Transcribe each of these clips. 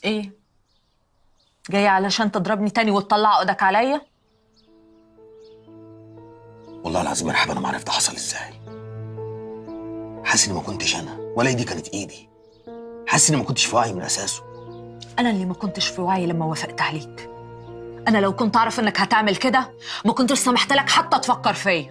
ايه؟ جاية علشان تضربني تاني وتطلع عقدك عليا؟ والله العظيم يا رحاب انا ما عرفت حصل ازاي. حاسس اني ما كنتش انا ولا دي كانت ايدي. حاسس اني ما كنتش في وعي من اساسه. انا اللي ما كنتش في وعي لما وافقت عليك. انا لو كنت اعرف انك هتعمل كده ما كنتش سمحت لك حتى تفكر فيا.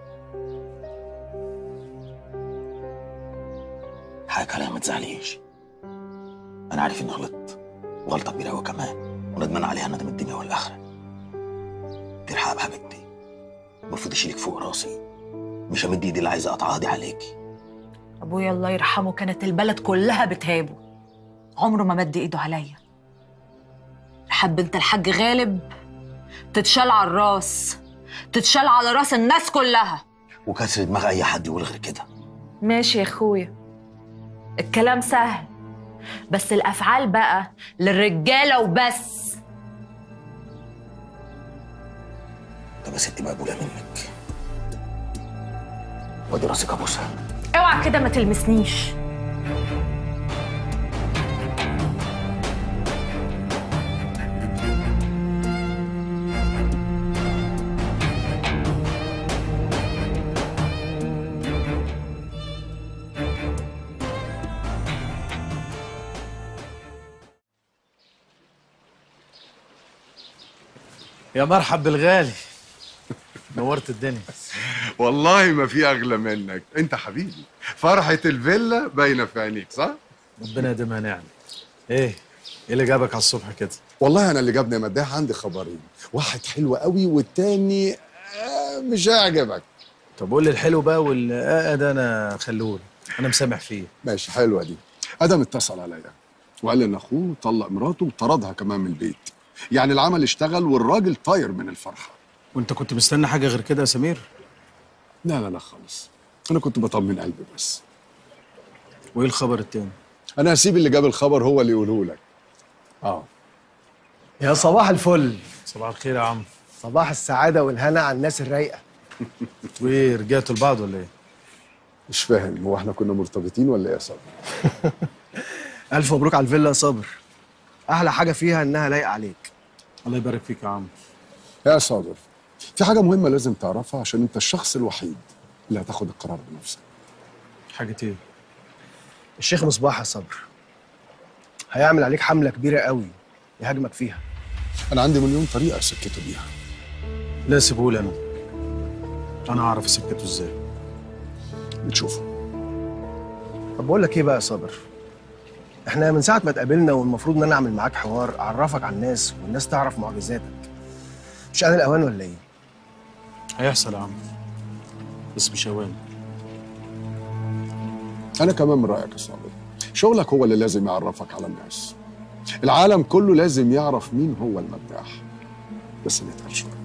حقك عليا ما تزعليش. انا عارف اني غلطت وغلطه كبيره قوي كمان، وندمان عليها ندم الدنيا والاخره. دي رحاب حبيبتي، المفروض اشيلك فوق راسي، مش همد ايدي اللي عايزه اقطعها دي عليكي. ابويا الله يرحمه كانت البلد كلها بتهابه، عمره ما مد ايده عليا. رحاب بنت الحاج غالب تتشال على الراس، تتشال على راس الناس كلها. وكسر دماغ اي حد يقول غير كده. ماشي يا اخويا، الكلام سهل، بس الافعال بقى للرجاله وبس. طب يا ستي مقبوله منك، وادي راسك ابوسها. اوعى كده ما تلمسنيش. يا مرحب بالغالي، نورت الدنيا. والله ما في اغلى منك، انت حبيبي. فرحة الفيلا باينة في عينيك، صح؟ ربنا يديمها نعم. ايه اللي جابك على الصبح كده؟ والله انا اللي جابني يا مداح عندي خبرين، واحد حلو قوي والتاني مش هيعجبك. طب قول لي الحلو بقى والآقة ده انا خلوه، انا مسامح فيه. ماشي، حلوة دي. ادم اتصل عليا وقال ان اخوه طلق مراته وطردها كمان من البيت، يعني العمل اشتغل والراجل طاير من الفرحة. وانت كنت مستني حاجة غير كده يا سمير؟ لا لا لا خالص، انا كنت بطمن قلبي بس. وايه الخبر التاني؟ انا هسيب اللي جاب الخبر هو اللي يقوله لك. يا صباح الفل. صباح الخير يا عم. صباح السعادة والهنا على الناس الرايقة. وايه رجعتوا لبعض ولا ايه؟ مش فاهم، هو احنا كنا مرتبطين ولا ايه يا صابر؟ ألف مبروك على الفيلا يا صابر. أحلى حاجة فيها إنها لايقة عليك. الله يبارك فيك يا عم. يا صابر، في حاجة مهمة لازم تعرفها عشان أنت الشخص الوحيد اللي هتاخد القرار بنفسك. حاجة ايه؟ الشيخ مصباح يا صابر هيعمل عليك حملة كبيرة قوي يهاجمك فيها. أنا عندي مليون طريقة أسكته بيها. لا سيبهولي أنا هعرف أسكته إزاي. بتشوفه. طب بقول لك إيه بقى يا صابر؟ إحنا من ساعة ما اتقابلنا والمفروض إن أنا أعمل معاك حوار أعرفك على الناس والناس تعرف معجزاتك. مش آن الأوان ولا إيه؟ هيحصل يا عم، بس مش أوان. أنا كمان من رأيك يا صابر، شغلك هو اللي لازم يعرفك على الناس. العالم كله لازم يعرف مين هو المداح، بس نتقل شوية.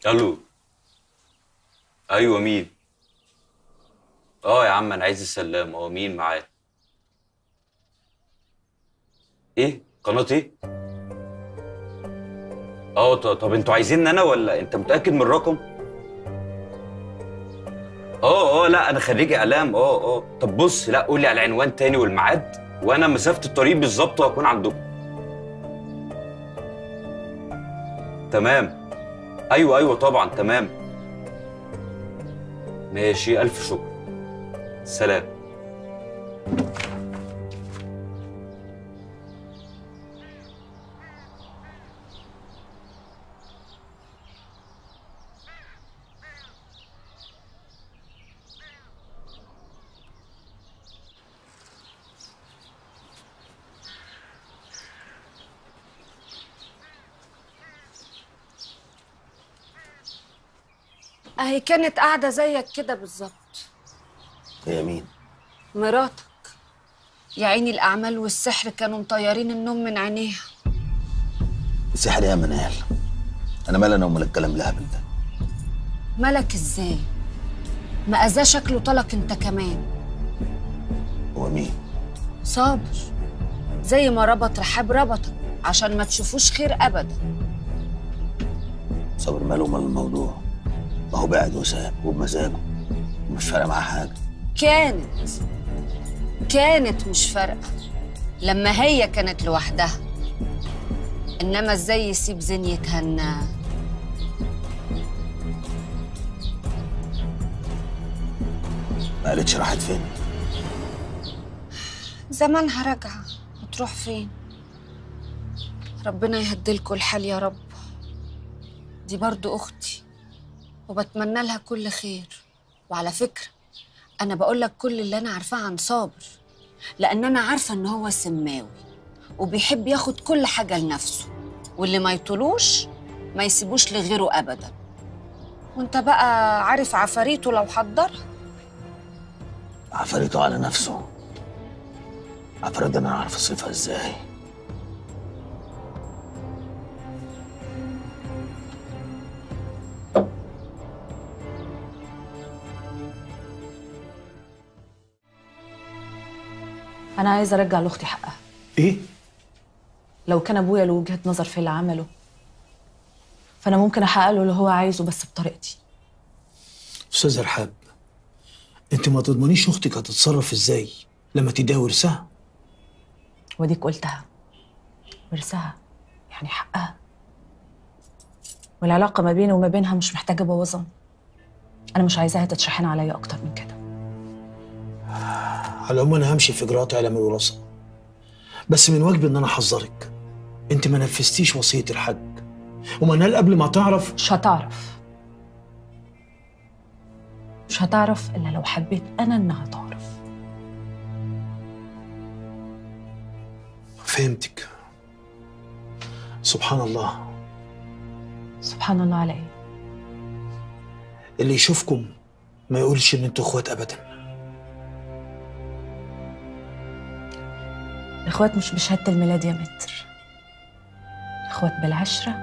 الو. ايوه مين؟ اه يا عم انا عايز السلام. مين معاه؟ ايه قناه ايه؟ طب انتوا عايزيني انا ولا انت متاكد من الرقم؟ لا انا خريج اعلام. طب بص، لا قول لي على العنوان تاني والميعاد وانا مسافه الطريق بالظبط وهكون عندكم. تمام. ايوه طبعا تمام. ماشي، الف شكر. سلام. اهي كانت قاعدة زيك كده بالظبط. هي مين؟ مراتك. يا عيني الأعمال والسحر كانوا مطيرين النوم من عينيها. السحر يا منال، انا مال انا ومال الكلام الهبل ده. ملك ازاي؟ ما أذاه شكله طلق انت كمان. هو مين؟ صابر. زي ما ربط رحاب ربطك عشان ما تشوفوش خير أبدا. صابر ماله ومال الموضوع؟ ما هو بعد وساب وبمزاجه ومش فارقه معاه حاجه. كانت مش فارقة لما هي كانت لوحدها، إنما ازاي يسيب زين يتهنى؟ ما قالتش راحت فين؟ زمانها راجعة. وتروح فين؟ ربنا يهدلكوا الحال يا رب. دي برضو أختي وبتمنى لها كل خير. وعلى فكرة أنا بقول لك كل اللي أنا عارفاه عن صابر، لأن أنا عارفة إن هو سماوي وبيحب ياخد كل حاجة لنفسه، واللي ما يطولوش ما يسيبوش لغيره أبدا. وأنت بقى عارف عفاريته لو حضرها. عفاريته على نفسه. عفاريت ده انا عارف اصرفها ازاي. انا عايزه ارجع لاختي حقها. ايه؟ لو كان ابويا له وجهه نظر في اللي عمله فانا ممكن احقق له اللي هو عايزه بس بطريقتي. استاذ رحاب، انت ما تضمنيش اختك هتتصرف ازاي لما تديها ورثها. وديك قلتها، ورثها يعني حقها، والعلاقه ما بيني وما بينها مش محتاجه بوظان. انا مش عايزاها تتشحن عليا اكتر من كده. على العموم انا همشي في اجراءات اعلام الوراثه، بس من واجبي ان انا احذرك. انت ما نفذتيش وصيه الحاج، ومنال قبل ما تعرف. مش هتعرف الا لو حبيت انا انها تعرف. فهمتك. سبحان الله. سبحان الله على ايه؟ اللي يشوفكم ما يقولش ان انتوا اخوات ابدا. الاخوات مش بشهاده الميلاد يا متر، الاخوات بالعشره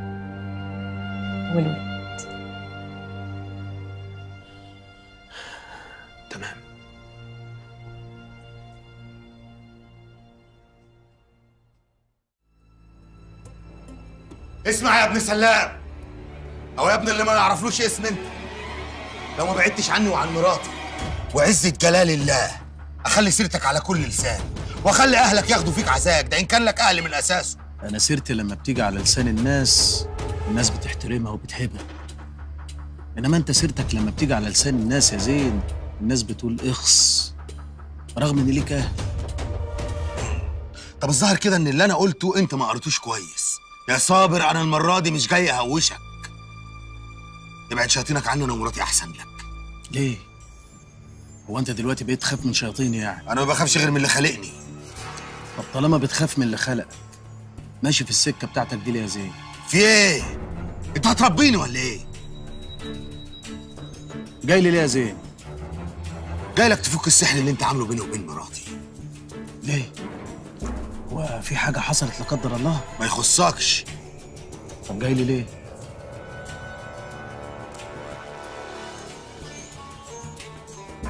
والود. تمام. اسمع يا ابن سلام، او يا ابن اللي ما يعرفلوش اسم انت. لو ما بعدتش عني وعن مراتي وعزة جلال الله اخلي سيرتك على كل لسان، واخلي اهلك ياخدوا فيك عزاك، ده ان كان لك اهل من اساسه. انا سيرتي لما بتيجي على لسان الناس بتحترمها وبتهبها، انما انت سيرتك لما بتيجي على لسان الناس يا زين الناس بتقول اخص، رغم ان ليك اهل. طب الظاهر كده ان اللي انا قلته انت ما قريتوش كويس. يا صابر انا المره دي مش جاي اهوشك. ابعد شياطينك عني انا ومراتي احسن لك. ليه؟ هو انت دلوقتي بقيت تخاف من شياطيني يعني؟ انا ما بخافش غير من اللي خلقني. طب طالما بتخاف من اللي خلقك، ماشي في السكه بتاعتك دي ليه يا زين؟ في ايه؟ انت هتربيني ولا ايه؟ جاي لي ليه يا زين؟ جاي لك تفك السحر اللي انت عامله بيني وبين مراتي. ليه؟ هو في حاجه حصلت لا قدر الله؟ ما يخصكش. طب جاي لي ليه؟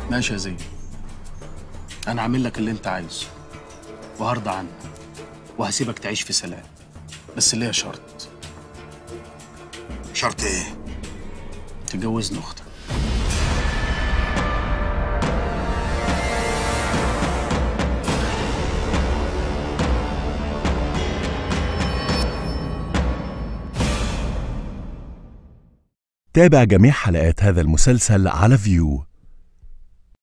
ماشي يا زين، انا هعمل لك اللي انت عايزه وهرضى عنك وهسيبك تعيش في سلام، بس ليا شرط. شرط ايه؟ تجوزني اختك. تابع جميع حلقات هذا المسلسل على فيو.